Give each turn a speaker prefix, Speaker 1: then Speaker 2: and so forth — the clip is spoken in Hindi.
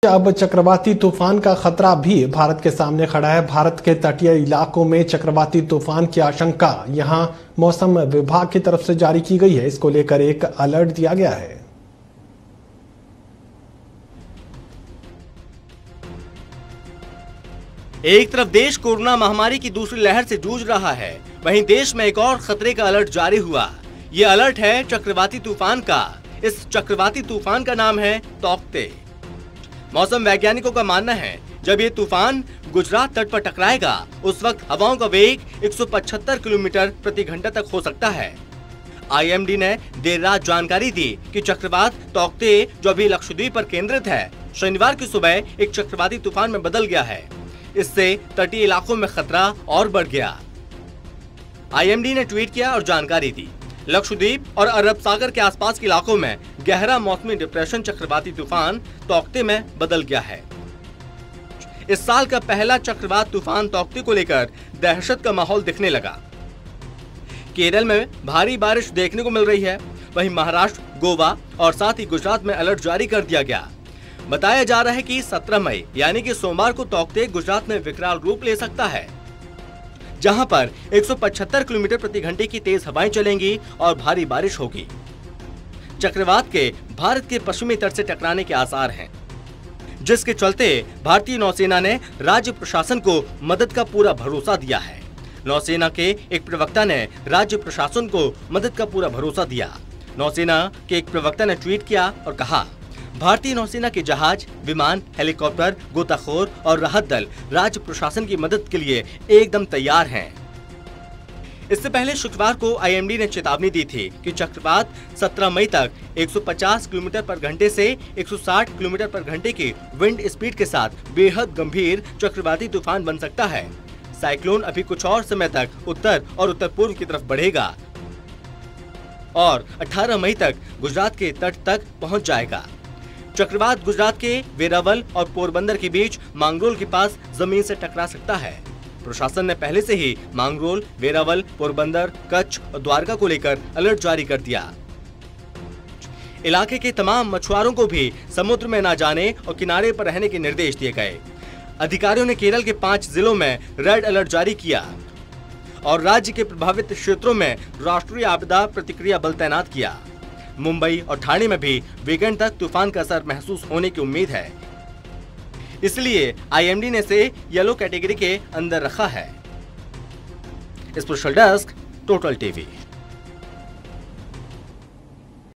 Speaker 1: अब चक्रवाती तूफान का खतरा भी भारत के सामने खड़ा है। भारत के तटीय इलाकों में चक्रवाती तूफान की आशंका यहां मौसम विभाग की तरफ से जारी की गई है। इसको लेकर एक अलर्ट दिया गया है।
Speaker 2: एक तरफ देश कोरोना महामारी की दूसरी लहर से जूझ रहा है, वहीं देश में एक और खतरे का अलर्ट जारी हुआ। ये अलर्ट है चक्रवाती तूफान का। इस चक्रवाती तूफान का नाम है तौकते। मौसम वैज्ञानिकों का मानना है जब ये तूफान गुजरात तट पर टकराएगा उस वक्त हवाओं का वेग 175 किलोमीटर प्रति घंटा तक हो सकता है। आईएमडी ने देर रात जानकारी दी कि चक्रवात तौकते जो अभी लक्षद्वीप पर केंद्रित है, शनिवार की सुबह एक चक्रवाती तूफान में बदल गया है। इससे तटीय इलाकों में खतरा और बढ़ गया। आईएमडी ने ट्वीट किया और जानकारी दी। लक्षद्वीप और अरब सागर के आसपास के इलाकों में गहरा मौसमी डिप्रेशन चक्रवाती तूफान तौकते में बदल गया है। इस साल का पहला चक्रवात तूफान तौकते को लेकर दहशत का माहौल दिखने लगा। केरल में भारी बारिश देखने को मिल रही है, वहीं महाराष्ट्र, गोवा और साथ ही गुजरात में अलर्ट जारी कर दिया गया। बताया जा रहा है कि 17 मई यानी कि सोमवार को तौकते गुजरात में विकराल रूप ले सकता है, जहां पर 175 किलोमीटर प्रति घंटे की तेज हवाएं चलेंगी और भारी बारिश होगी। चक्रवात के भारत के पश्चिमी तट से टकराने के आसार हैं, जिसके चलते भारतीय नौसेना ने राज्य प्रशासन को मदद का पूरा भरोसा दिया है। नौसेना के एक प्रवक्ता ने राज्य प्रशासन को मदद का पूरा भरोसा दिया। नौसेना के एक प्रवक्ता ने ट्वीट किया और कहा, भारतीय नौसेना के जहाज, विमान, हेलीकॉप्टर, गोताखोर और राहत दल राज्य प्रशासन की मदद के लिए एकदम तैयार हैं। इससे पहले शुक्रवार को आईएमडी ने चेतावनी दी थी कि चक्रवात 17 मई तक 150 किलोमीटर पर घंटे से 160 किलोमीटर पर घंटे की विंड स्पीड के साथ बेहद गंभीर चक्रवाती तूफान बन सकता है। साइक्लोन अभी कुछ और समय तक उत्तर और उत्तर पूर्व की तरफ बढ़ेगा और 18 मई तक गुजरात के तट तक पहुंच जाएगा। चक्रवात गुजरात के वेरावल और पोरबंदर के बीच मांगरोल के पास जमीन से टकरा सकता है। प्रशासन ने पहले से ही मांगरोल, वेरावल, पोरबंदर, कच्छ और द्वारका को लेकर अलर्ट जारी कर दिया। इलाके के तमाम मछुआरों को भी समुद्र में न जाने और किनारे पर रहने के निर्देश दिए गए। अधिकारियों ने केरल के 5 जिलों में रेड अलर्ट जारी किया और राज्य के प्रभावित क्षेत्रों में राष्ट्रीय आपदा प्रतिक्रिया बल तैनात किया। मुंबई और ठाणे में भी वीकेंड तक तूफान का असर महसूस होने की उम्मीद है, इसलिए आईएमडी ने इसे येलो कैटेगरी के अंदर रखा है। Special desk, total TV.